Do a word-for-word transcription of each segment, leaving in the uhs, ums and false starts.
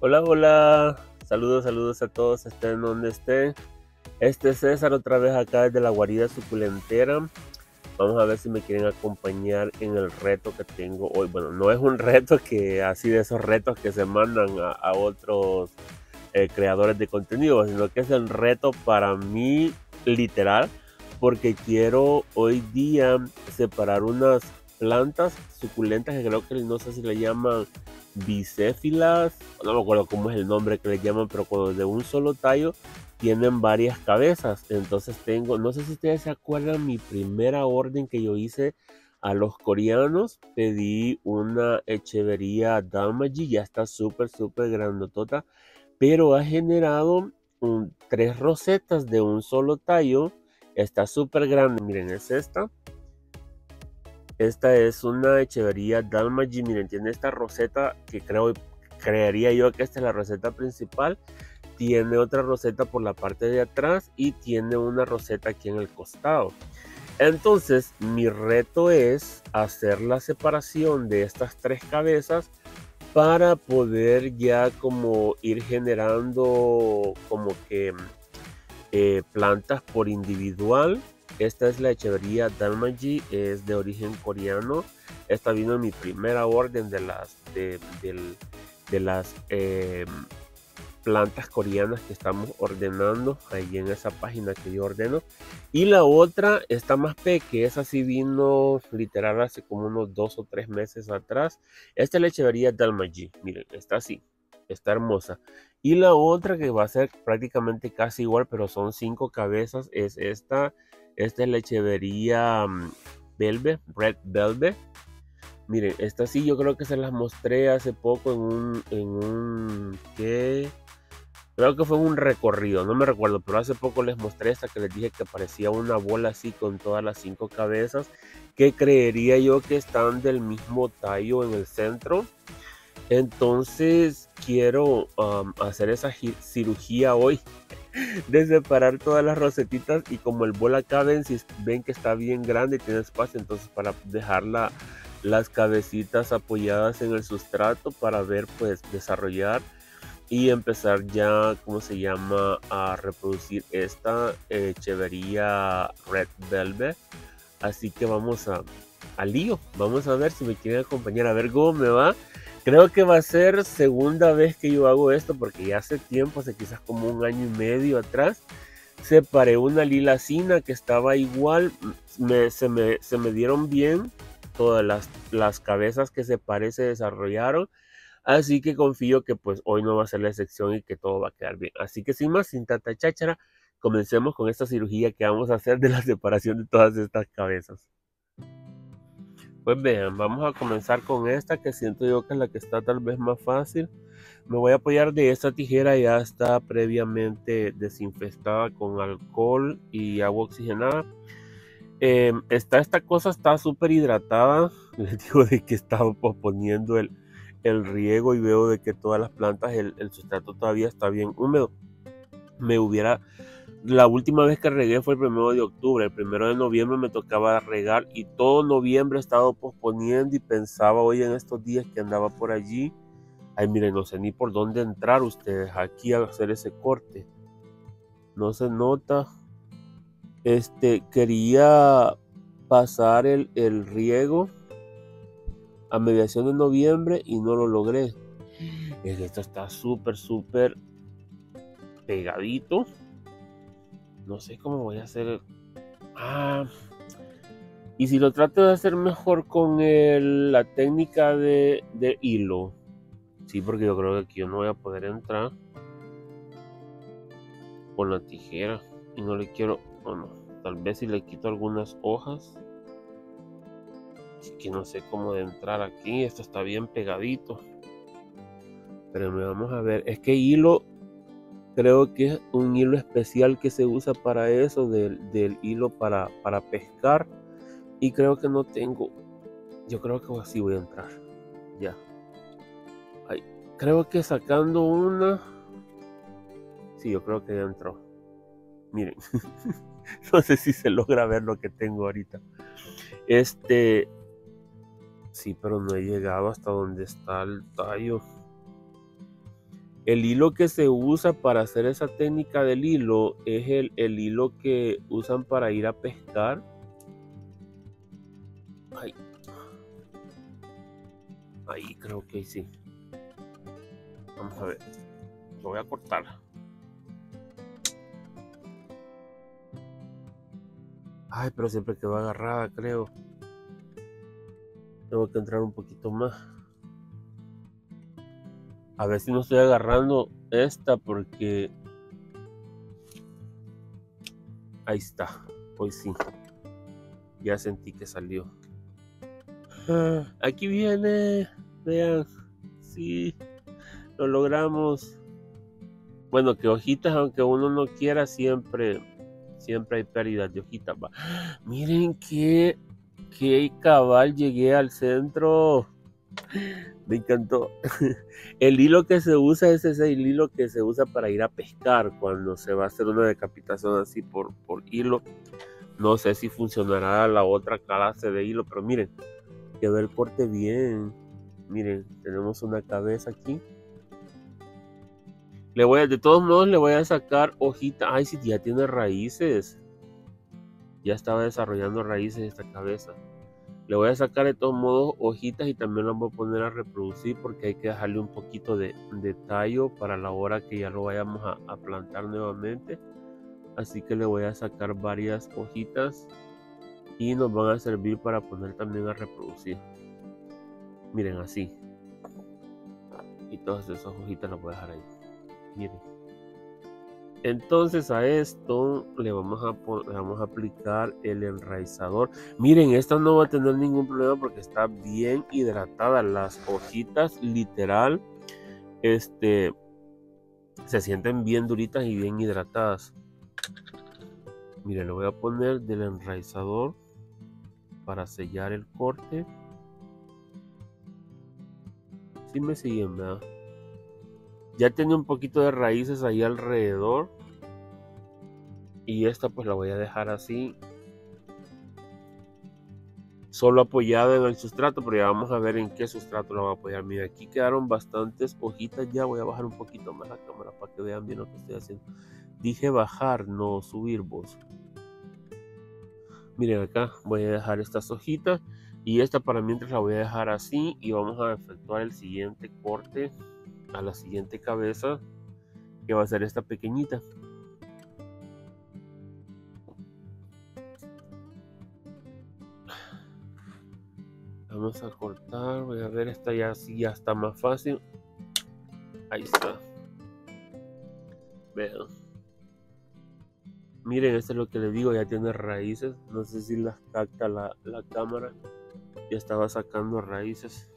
Hola, hola. Saludos, saludos a todos, estén donde estén. Este es César otra vez acá desde la guarida suculentera. Vamos a ver si me quieren acompañar en el reto que tengo hoy. Bueno, no es un reto que así de esos retos que se mandan a, a otros eh, creadores de contenido, sino que es el reto para mí literal, porque quiero hoy día separar unas plantas suculentas que creo que no sé si le llaman bicéfilas, no me acuerdo cómo es el nombre que le llaman, pero cuando de un solo tallo tienen varias cabezas. Entonces tengo, no sé si ustedes se acuerdan, mi primera orden que yo hice a los coreanos, pedí una Echeveria Dalmaji, ya está súper, súper grandotota, pero ha generado un, tres rosetas de un solo tallo. Está súper grande, miren, es esta. Esta es una Echeveria Dalmaji, miren, tiene esta roseta que creo, creería yo que esta es la roseta principal. Tiene otra roseta por la parte de atrás y tiene una roseta aquí en el costado. Entonces mi reto es hacer la separación de estas tres cabezas para poder ya como ir generando como que eh, plantas por individual. Esta es la Echeveria Dalmaji, es de origen coreano. Esta vino en mi primera orden de las de, de, de las eh, plantas coreanas que estamos ordenando ahí en esa página que yo ordeno. Y la otra está más pequeña, esa sí vino literal hace como unos dos o tres meses atrás. Esta es la Echeveria Dalmaji, miren, está así, está hermosa. Y la otra que va a ser prácticamente casi igual, pero son cinco cabezas, es esta. Esta es la Echeveria um, Velvet, Red Velvet. Miren, esta sí yo creo que se las mostré hace poco en un, en un, ¿qué? Creo que fue un recorrido, no me recuerdo, pero hace poco les mostré esta que les dije que parecía una bola así con todas las cinco cabezas, que creería yo que están del mismo tallo en el centro. Entonces quiero um, hacer esa cirugía hoy de separar todas las rosetitas, y como el bola caben, si ven que está bien grande y tiene espacio, entonces para dejar la, las cabecitas apoyadas en el sustrato para ver pues desarrollar y empezar ya, ¿cómo se llama?, a reproducir esta eh, Echeveria Red Velvet. Así que vamos a, al lío, vamos a ver si me quieren acompañar, a ver cómo me va. Creo que va a ser segunda vez que yo hago esto, porque ya hace tiempo, hace quizás como un año y medio atrás, separé una lilacina que estaba igual, me, se, me, se me dieron bien, todas las, las cabezas que separé se desarrollaron. Así que confío que pues hoy no va a ser la excepción y que todo va a quedar bien. Así que sin más, sin tanta cháchara, comencemos con esta cirugía que vamos a hacer de la separación de todas estas cabezas. Pues vean, vamos a comenzar con esta que siento yo que es la que está tal vez más fácil. Me voy a apoyar de esta tijera, ya está previamente desinfectada con alcohol y agua oxigenada. Eh, está, esta cosa está súper hidratada. Les digo de que estaba posponiendo el, el riego y veo de que todas las plantas, el, el sustrato todavía está bien húmedo. Me hubiera, la última vez que regué fue el primero de octubre, el primero de noviembre me tocaba regar y todo noviembre he estado posponiendo y pensaba hoy en estos días que andaba por allí. Ay, miren, no sé ni por dónde entrar ustedes aquí a hacer ese corte. No se nota. Este, quería pasar el, el riego a mediación de noviembre y no lo logré. Es que esto está súper, súper pegadito. No sé cómo voy a hacer. Ah, y si lo trato de hacer mejor con el, la técnica de, de hilo. Sí, porque yo creo que aquí yo no voy a poder entrar con la tijera. Y no le quiero. Bueno, tal vez si le quito algunas hojas. Es que no sé cómo de entrar aquí. Esto está bien pegadito. Pero me vamos a ver. Es que hilo. Creo que es un hilo especial que se usa para eso. Del, del hilo para, para pescar. Y creo que no tengo. Yo creo que así voy a entrar. Ya. Ay, creo que sacando una. Sí, yo creo que ya entró. Miren. No sé si se logra ver lo que tengo ahorita. Este. Sí, pero no he llegado hasta donde está el tallo. El hilo que se usa para hacer esa técnica del hilo es el, el hilo que usan para ir a pescar. Ay. Ahí creo que sí. Vamos a ver. Lo voy a cortar. Ay, pero siempre quedó agarrada, creo. Tengo que entrar un poquito más. A ver si no estoy agarrando esta porque... Ahí está. Hoy sí. Ya sentí que salió. Ah, aquí viene. Vean. Sí. Lo logramos. Bueno, que hojitas, aunque uno no quiera, siempre... Siempre hay pérdidas de hojitas. Va. Miren que... Que cabal llegué al centro. Me encantó. El hilo que se usa es ese hilo que se usa para ir a pescar cuando se va a hacer una decapitación así por, por hilo. No sé si funcionará la otra clase de hilo, pero miren, quedó el corte bien. Miren, tenemos una cabeza aquí. Le voy a, de todos modos le voy a sacar hojita. Ay, si ya tiene raíces. Ya estaba desarrollando raíces esta cabeza. Le voy a sacar de todos modos hojitas y también las voy a poner a reproducir porque hay que dejarle un poquito de, de tallo para la hora que ya lo vayamos a, a plantar nuevamente. Así que le voy a sacar varias hojitas y nos van a servir para poner también a reproducir. Miren, así. Y todas esas hojitas las voy a dejar ahí. Miren. Entonces a esto le vamos a, le vamos a aplicar el enraizador. Miren, esta no va a tener ningún problema porque está bien hidratada. Las hojitas literal este, se sienten bien duritas y bien hidratadas. Miren, le voy a poner del enraizador para sellar el corte. Si me siguen, ¿verdad? Ya tiene un poquito de raíces ahí alrededor. Y esta pues la voy a dejar así. Solo apoyada en el sustrato, pero ya vamos a ver en qué sustrato la voy a apoyar. Mira, aquí quedaron bastantes hojitas ya. Voy a bajar un poquito más la cámara para que vean bien lo que estoy haciendo. Dije bajar, no subir vos. Miren acá, voy a dejar estas hojitas. Y esta para mientras la voy a dejar así. Y vamos a efectuar el siguiente corte a la siguiente cabeza, que va a ser esta pequeñita. Vamos a cortar, voy a ver, esta ya sí ya está más fácil. Ahí está. Vean. Miren, esto es lo que les digo, ya tiene raíces. No sé si las capta la, la cámara. Ya estaba sacando raíces.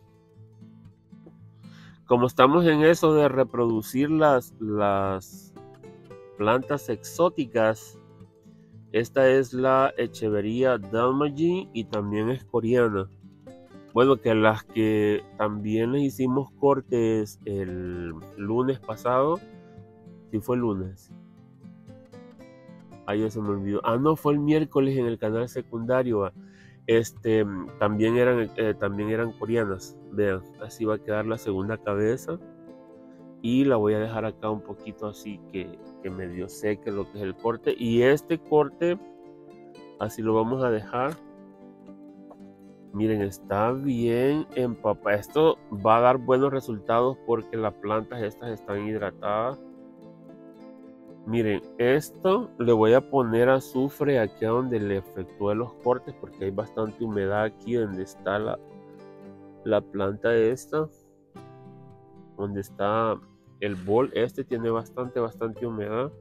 Como estamos en eso de reproducir las, las plantas exóticas, esta es la Echeveria Dalmagie y también es coreana. Bueno, que las que también les hicimos cortes el lunes pasado. Sí fue el lunes. Ay, ya se me olvidó. Ah, no, fue el miércoles en el canal secundario. Este, también eran, eh, también eran coreanas. Vean, así va a quedar la segunda cabeza. Y la voy a dejar acá un poquito así que, que medio seque lo que es el corte. Y este corte, así lo vamos a dejar. Miren, está bien empapada. Esto va a dar buenos resultados porque las plantas estas están hidratadas. Miren, esto le voy a poner azufre aquí donde le efectué los cortes porque hay bastante humedad aquí donde está la, la planta esta. Donde está el bol este tiene bastante, bastante humedad.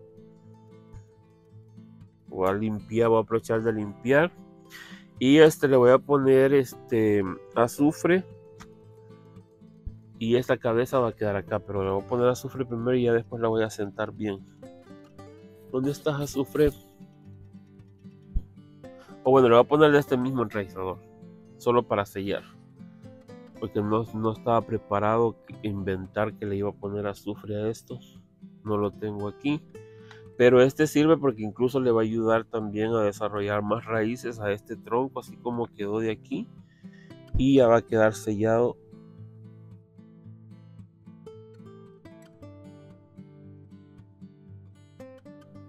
Voy a limpiar, voy a aprovechar de limpiar. Y este le voy a poner este azufre. Y esta cabeza va a quedar acá, pero le voy a poner azufre primero y ya después la voy a sentar bien. ¿Dónde está azufre? O bueno, le voy a poner de este mismo enraizador, solo para sellar. Porque no, no estaba preparado a inventar que le iba a poner azufre a esto. No lo tengo aquí. Pero este sirve porque incluso le va a ayudar también a desarrollar más raíces a este tronco, así como quedó de aquí. Y ya va a quedar sellado.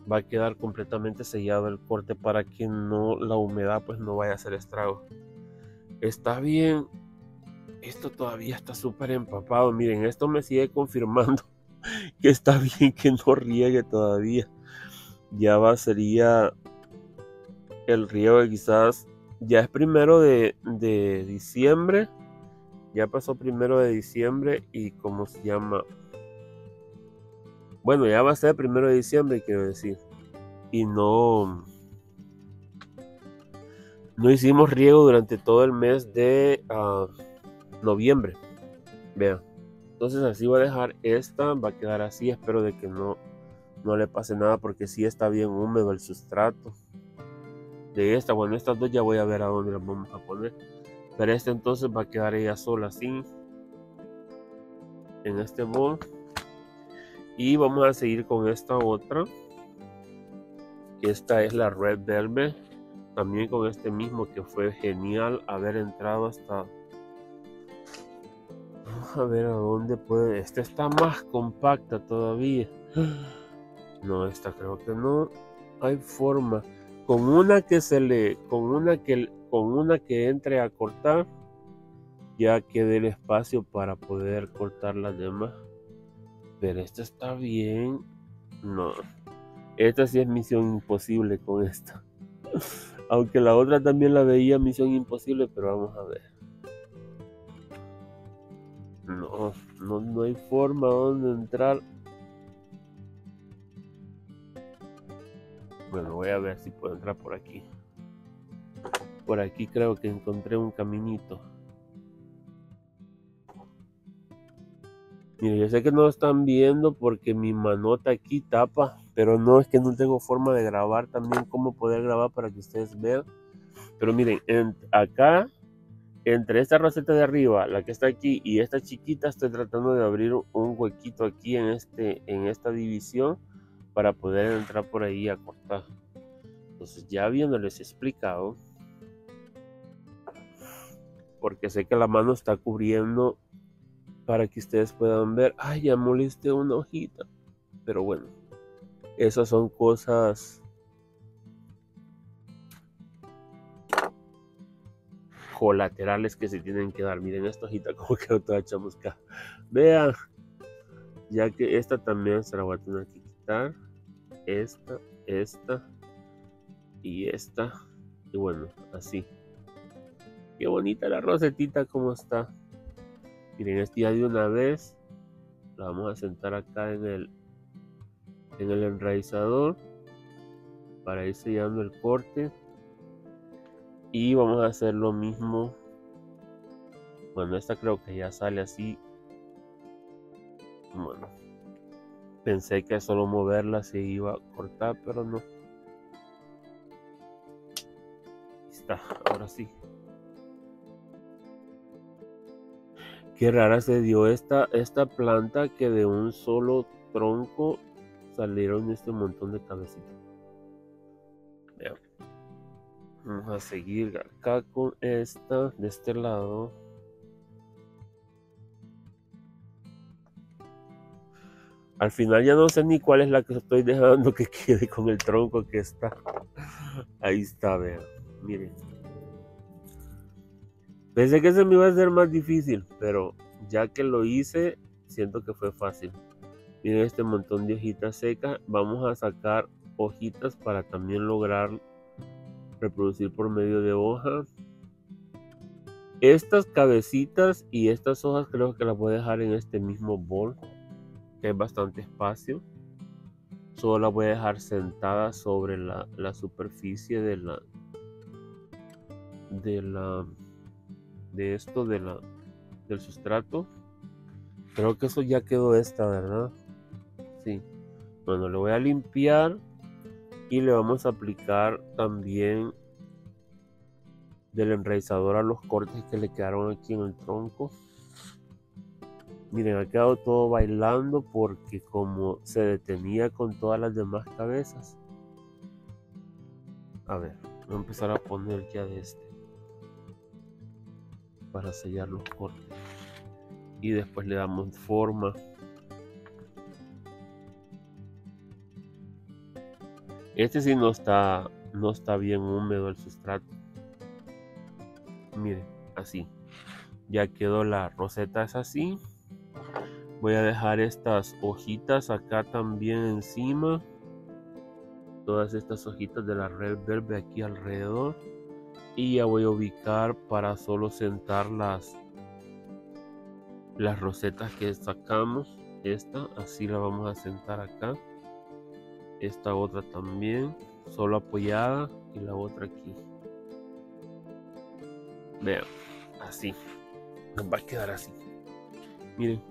va a quedar completamente sellado el corte para que no la humedad pues no vaya a hacer estrago. Está bien, esto todavía está súper empapado. Miren, esto me sigue confirmando que está bien que no riegue todavía. Ya va, sería el riego quizás, ya es primero de, de diciembre, ya pasó primero de diciembre y como se llama, bueno, ya va a ser primero de diciembre, quiero decir, y no, no hicimos riego durante todo el mes de uh, noviembre. Vean, entonces así voy a dejar esta, va a quedar así, espero de que no, no le pase nada porque sí está bien húmedo el sustrato de esta. Bueno, estas dos ya voy a ver a dónde las vamos a poner, pero esta entonces va a quedar ella sola así en este bol. Y vamos a seguir con esta otra, esta es la Red Velvet, también con este mismo que fue genial haber entrado hasta, vamos a ver a dónde puede, esta está más compacta todavía, no, esta creo que no hay forma, con una que se le, con una que, con una que entre a cortar, ya quede el espacio para poder cortar las demás. Pero esta está bien. No. Esta sí es misión imposible con esta. Aunque la otra también la veía misión imposible, pero vamos a ver. No, no, no hay forma donde entrar. Bueno, voy a ver si puedo entrar por aquí. Por aquí creo que encontré un caminito. Mire, yo sé que no están viendo porque mi manota aquí tapa, pero no, es que no tengo forma de grabar también cómo poder grabar para que ustedes vean. Pero miren, en, acá, entre esta roseta de arriba, la que está aquí y esta chiquita, estoy tratando de abrir un huequito aquí en, este, en esta división para poder entrar por ahí a cortar. Entonces ya habiéndoles explicado, porque sé que la mano está cubriendo para que ustedes puedan ver. Ay, ya molesté una hojita. Pero bueno, esas son cosas colaterales que se tienen que dar. Miren esta hojita como quedó toda chamuscada. Vean, ya que esta también se la voy a tener que quitar. Esta, esta y esta. Y bueno, así. Qué bonita la rosetita como está. Miren, este ya de una vez la vamos a sentar acá en el en el enraizador para ir sellando el corte. Y vamos a hacer lo mismo. Bueno, esta creo que ya sale así. Bueno, pensé que solo moverla se iba a cortar, pero no. Ahí está, ahora sí. Qué rara se dio esta, esta planta que de un solo tronco salieron este montón de cabecitas. Vean. Vamos a seguir acá con esta de este lado. Al final ya no sé ni cuál es la que estoy dejando que quede con el tronco que está. Ahí está, vean. Miren. Pensé que se me iba a hacer más difícil, pero ya que lo hice, siento que fue fácil. Miren este montón de hojitas secas. Vamos a sacar hojitas para también lograr reproducir por medio de hoja. Estas cabecitas y estas hojas creo que las voy a dejar en este mismo bol, que hay bastante espacio. Solo las voy a dejar sentadas sobre la, la superficie de la de la de esto de la del sustrato. Creo que eso ya quedó esta, ¿verdad? Sí. Bueno, le voy a limpiar y le vamos a aplicar también del enraizador a los cortes que le quedaron aquí en el tronco. Miren, ha quedado todo bailando porque como se detenía con todas las demás cabezas. A ver, voy a empezar a poner ya de este para sellar los cortes y después le damos forma. Este sí no está, no está bien húmedo el sustrato. Miren, así. Ya quedó la roseta, es así. Voy a dejar estas hojitas acá también encima. Todas estas hojitas de la red verde aquí alrededor. Y ya voy a ubicar para solo sentar las, las rosetas que sacamos. Esta, así la vamos a sentar acá. Esta otra también, solo apoyada. Y la otra aquí. Vean, así. Nos va a quedar así. Miren.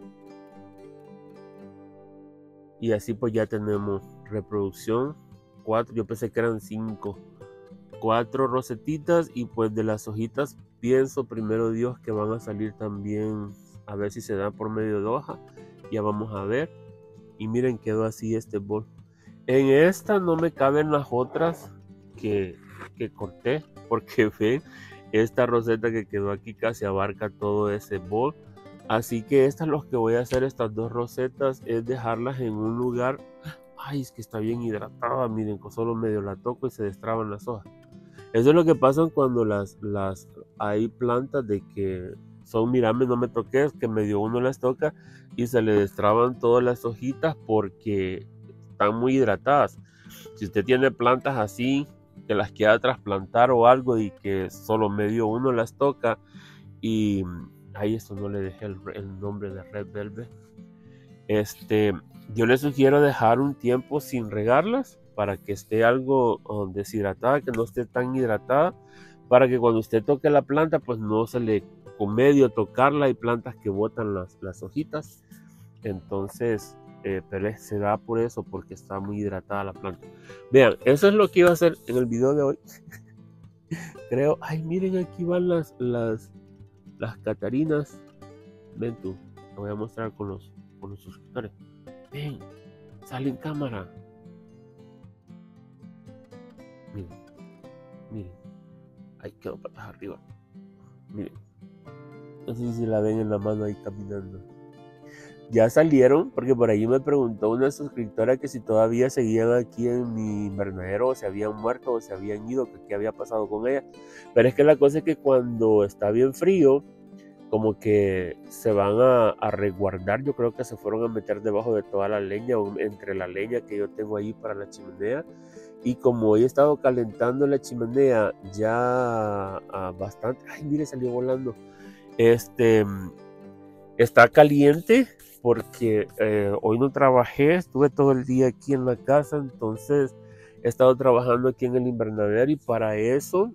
Y así pues ya tenemos reproducción. Cuatro, yo pensé que eran cinco. Cuatro rosetitas y pues de las hojitas pienso primero Dios que van a salir también, a ver si se dan por medio de hoja. Ya vamos a ver. Y miren, quedó así este bol. En esta no me caben las otras que, que corté, porque ven, esta roseta que quedó aquí casi abarca todo ese bol. Así que estas los que voy a hacer, estas dos rosetas, es dejarlas en un lugar. Ay, es que está bien hidratada, miren, con solo medio la toco y se destraban las hojas. Eso es lo que pasa cuando las, las hay plantas de que son, mírame, no me toques, que medio uno las toca y se le destraban todas las hojitas porque están muy hidratadas. Si usted tiene plantas así, que las quiera trasplantar o algo y que solo medio uno las toca, y ahí esto no le dejé el, el nombre de Red Velvet. Este, yo le sugiero dejar un tiempo sin regarlas para que esté algo um, deshidratada, que no esté tan hidratada, para que cuando usted toque la planta, pues no se le con medio tocarla. Hay plantas que botan las, las hojitas, entonces eh, pero se da por eso, porque está muy hidratada la planta. Vean, eso es lo que iba a hacer en el video de hoy. Creo, ay, miren, aquí van las, las, las catarinas. Ven tú, te voy a mostrar con los, con los suscriptores. Ven, sale en cámara. Miren, miren. Ahí quedó patas arriba. Miren. No sé si la ven en la mano ahí caminando. Ya salieron, porque por ahí me preguntó una suscriptora que si todavía seguían aquí en mi invernadero, o se habían muerto, o se habían ido, que qué había pasado con ella. Pero es que la cosa es que cuando está bien frío, como que se van a, a resguardar. Yo creo que se fueron a meter debajo de toda la leña, o entre la leña que yo tengo ahí para la chimenea. Y como he estado calentando la chimenea ya ah, bastante, ay, mire, salió volando. Este está caliente porque eh, hoy no trabajé, estuve todo el día aquí en la casa, entonces he estado trabajando aquí en el invernadero y para eso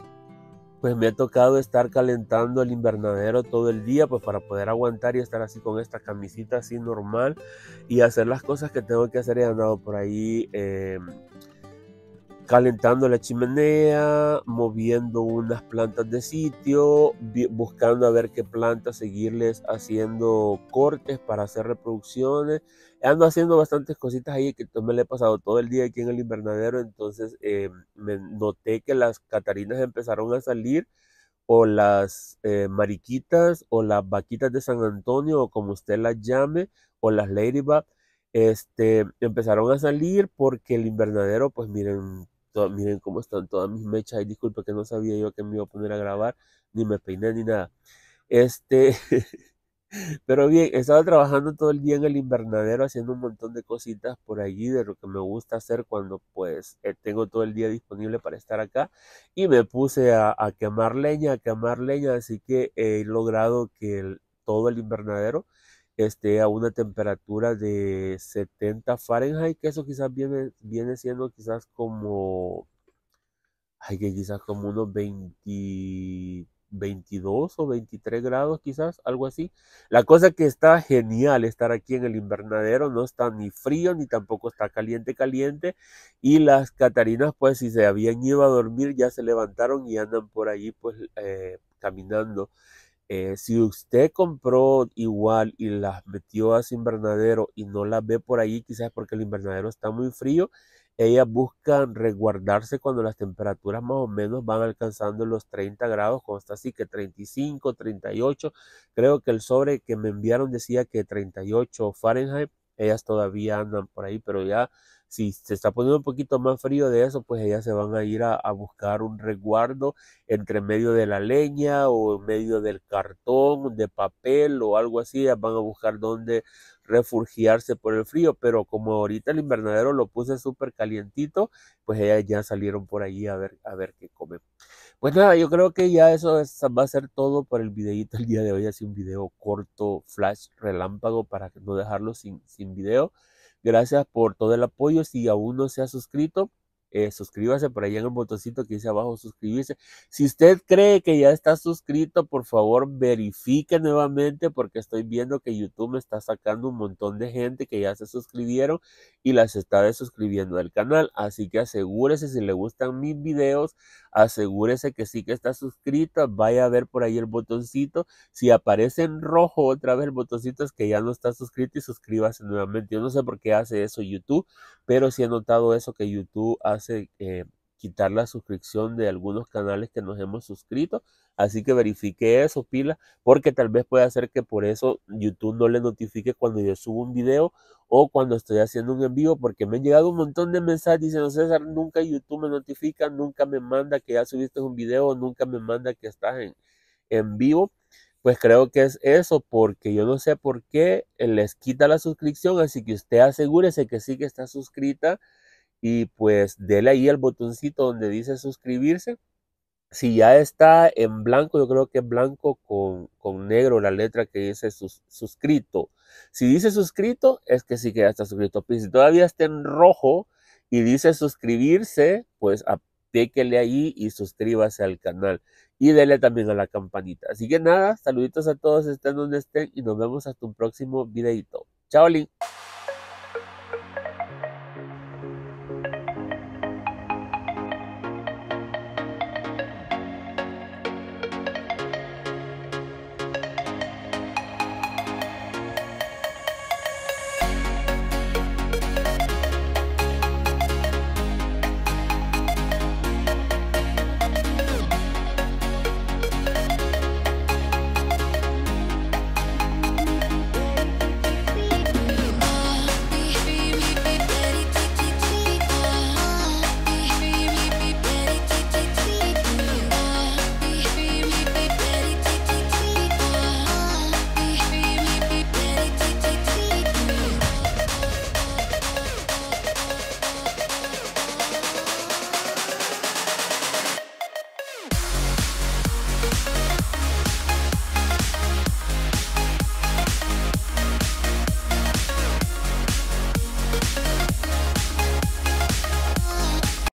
pues me ha tocado estar calentando el invernadero todo el día, pues para poder aguantar y estar así con esta camisita así normal y hacer las cosas que tengo que hacer. He andado por ahí eh, calentando la chimenea, moviendo unas plantas de sitio, buscando a ver qué plantas seguirles haciendo cortes para hacer reproducciones. Ando haciendo bastantes cositas ahí que me le he pasado todo el día aquí en el invernadero, entonces eh, me noté que las catarinas empezaron a salir, o las eh, mariquitas, o las vaquitas de San Antonio, o como usted las llame, o las ladybug, este, empezaron a salir porque el invernadero, pues miren, to, miren cómo están todas mis mechas. Y disculpe que no sabía yo que me iba a poner a grabar, ni me peiné ni nada. Este, pero bien, he estado trabajando todo el día en el invernadero, haciendo un montón de cositas por allí, de lo que me gusta hacer cuando pues eh, tengo todo el día disponible para estar acá. Y me puse a, a quemar leña, a quemar leña, así que he logrado que el, todo el invernadero esté a una temperatura de setenta Fahrenheit, que eso quizás viene, viene siendo quizás como, ay, que quizás como unos veinte, veintidós o veintitrés grados, quizás, algo así. La cosa que está genial estar aquí en el invernadero, no está ni frío ni tampoco está caliente, caliente. Y las catarinas, pues si se habían ido a dormir, ya se levantaron y andan por allí, pues eh, caminando. Eh, si usted compró igual y las metió a su invernadero y no las ve por ahí, quizás porque el invernadero está muy frío, ellas buscan resguardarse cuando las temperaturas más o menos van alcanzando los treinta grados, cuando está así que treinta y cinco, treinta y ocho. Creo que el sobre que me enviaron decía que treinta y ocho Fahrenheit. Ellas todavía andan por ahí, pero ya Si se está poniendo un poquito más frío de eso, pues ellas se van a ir a, a buscar un resguardo entre medio de la leña o en medio del cartón, de papel o algo así. Ellas van a buscar dónde refugiarse por el frío, pero como ahorita el invernadero lo puse súper calientito, pues ellas ya salieron por allí a ver, a ver qué comen. Pues nada, yo creo que ya eso es- va a ser todo por el videíto el día de hoy. Así un video corto, flash, relámpago para no dejarlo sin, sin video. Gracias por todo el apoyo. Si aún no se ha suscrito, eh, suscríbase por ahí en el botoncito que dice abajo suscribirse. Si usted cree que ya está suscrito, por favor verifique nuevamente porque estoy viendo que YouTube me está sacando un montón de gente que ya se suscribieron y las está desuscribiendo del canal. Así que asegúrese si le gustan mis videos, asegúrese que sí que está suscrita, vaya a ver por ahí el botoncito. Si aparece en rojo otra vez el botoncito es que ya no está suscrito y suscríbase nuevamente. Yo no sé por qué hace eso YouTube, pero sí he notado eso que YouTube hace eh, quitar la suscripción de algunos canales que nos hemos suscrito. Así que verifique eso, pila, porque tal vez puede hacer que por eso YouTube no le notifique cuando yo subo un video o cuando estoy haciendo un en vivo, porque me han llegado un montón de mensajes diciendo, César, nunca YouTube me notifica, nunca me manda que ya subiste un video, nunca me manda que estás en, en vivo. Pues creo que es eso, porque yo no sé por qué les quita la suscripción, así que usted asegúrese que sí que está suscrita y pues dele ahí el botoncito donde dice suscribirse. Si ya está en blanco, yo creo que es blanco con, con negro la letra que dice sus, suscrito. Si dice suscrito, es que sí que ya está suscrito. Pero si todavía está en rojo y dice suscribirse, pues aplíquele ahí y suscríbase al canal. Y dele también a la campanita. Así que nada, saluditos a todos, estén donde estén y nos vemos hasta un próximo videito. Chao, Lin.